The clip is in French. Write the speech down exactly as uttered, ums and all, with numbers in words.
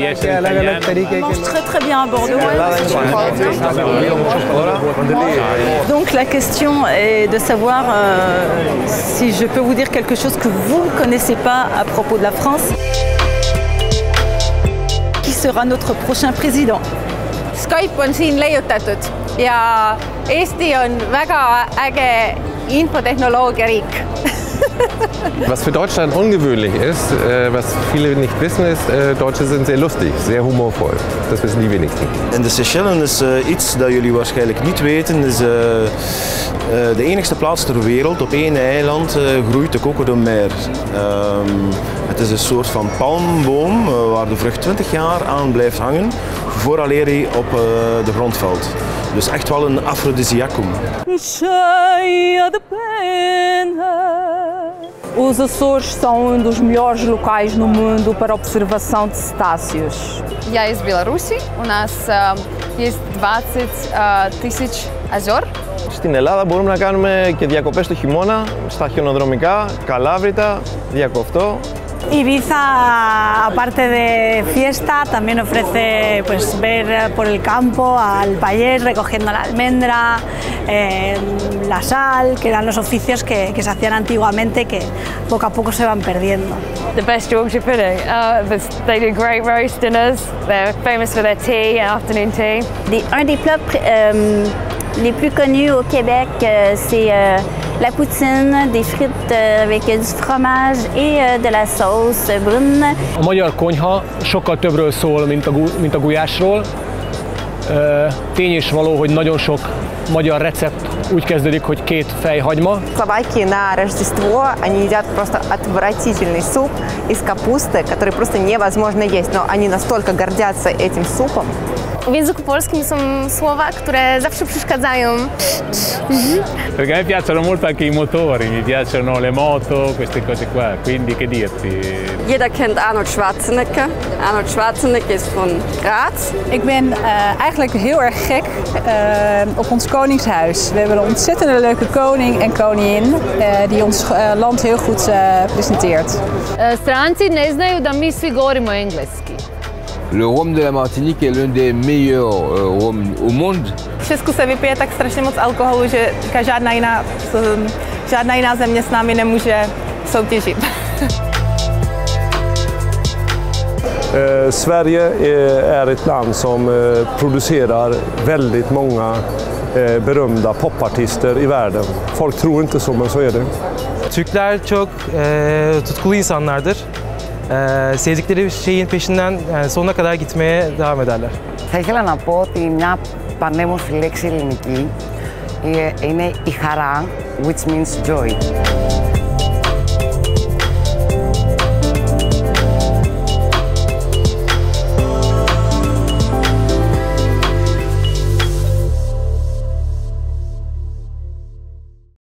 di essere italiano. On mange très très bien à Bordeaux. Donc la question est de savoir euh, si je peux vous dire quelque chose que vous ne connaissez pas à propos de la France. Qui sera notre prochain président? Skype on siin leiutatud ja Eesti on väga äge infotehnoloogiariik. Was für Deutschland ungewöhnlich ist, äh, was viele nicht wissen, ist, äh, Deutsche sind sehr lustig, sehr humorvoll. Das wissen die wenigsten. In de Seychellen is uh, iets dat jullie waarschijnlijk niet weten, is uh, uh, de enigste plaats ter wereld op één eiland uh, groeit de Coco de Mer. Um, het is een soort van palmboom uh, waar de vrucht twintig jaar aan blijft hangen vooraleer hij op uh, de grond valt. Dus echt wel een aphrodisiacum. Os Açores são um dos melhores locais no mundo para observação de cetáceos. Я из Беларуси. У нас uh, есть двадцать тысяч озер. Στην Ελλάδα μπορούμε να κάνουμε και διακοπές το χειμώνα, στα χιονοδρομικά, Καλάβρητα, Διακοφτό. Ibiza, aparte de fiesta, también ofrece pues, ver por el campo al payés recogiendo la almendra, eh, la sal, que eran los oficios que, que se hacían antiguamente que poco a poco se van perdiendo. The best Yorkshire pudding. Uh, they do great roast dinners. They're famous for their tea, afternoon tea. Des, un des plats euh, les plus connus au Québec, euh, c'est euh, la poutine, des frites avec du fromage et de la sauce brune. A magyar konyha sokkal többről szól, mint a, mint a gulyásról. Tény is való, hogy nagyon sok magyar recept úgy kezdődik, hogy két fej hagyma. Словаки на Рождество они едят просто отвратительный суп из капусты, который просто невозможно есть, но они настолько гордятся этим супом. W języku polskim są słowa, które zawsze przeszkadzają. Perché a me piacciono molto anche i motori, mi piacciono le moto, queste cose qua, quindi che dirti. Jeder kennt Arnold Schwarzenegger. Arnold Schwarzenegger is van Graz. Ik ben uh, eigenlijk heel erg gek uh, op ons koningshuis. We hebben een ontzettend leuke koning en koningin uh, die ons uh, land heel goed uh, presenteert. Stranci ne znaju da mi svi govorimo engleski. Le rhum de la Martinique est l'un des meilleurs euh, rhums au monde. V Česku se vypije tak strašně moc alkoholu, že žádná jiná, žádná jiná země s námi nemůže soutěžit. Eh, Sverige är ett land som eh, producerar väldigt många eh, berömda popartister i världen. Folk tror inte så, men så är det. Türkler çok e, tutkulu insanlardır. E, sevdikleri şeyin peşinden yani sonuna kadar gitmeye devam ederler. Θα ήθελα να πω ότι μια πανέμορφη λέξη ελληνική είναι η χαρά, which means joy.